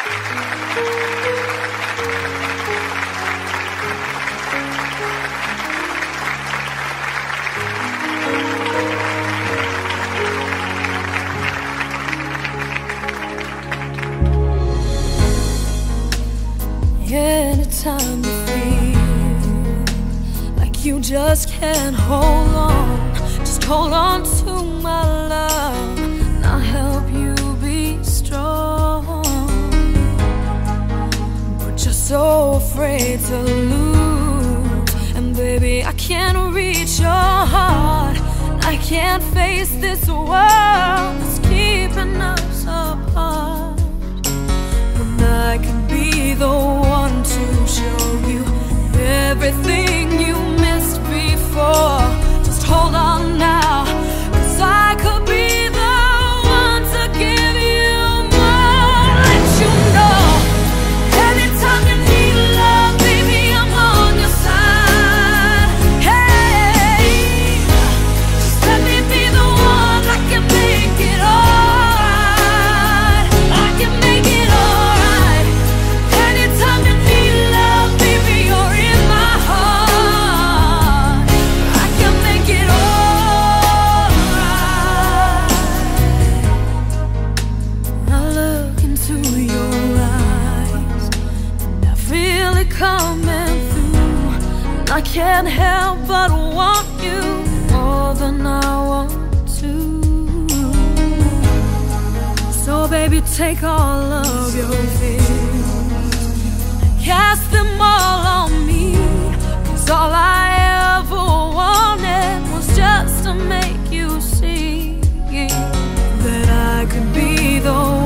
Anytime you feel like you just can't hold on, just hold on to my love, and I'll help you be strong. But you're so afraid to lose, and baby, I can't reach your heart, and I can't face this world that's keeping us apart. And I can be the one to show you everything you missed before. Just hold on now, 'cause I could be the one to give you more. Let you know, anytime you need love, baby, I'm on your side. Hey, just let me be the one. I can make it alright. I can make it alright. Anytime you need love, baby, you're in my heart. I can make it alright. I look into your eyes, and I feel it coming through, and I can't help but want you more than I want to. So baby, take all of your fears, cast them all on me, 'cause all I ever wanted was just to make you see that I could be the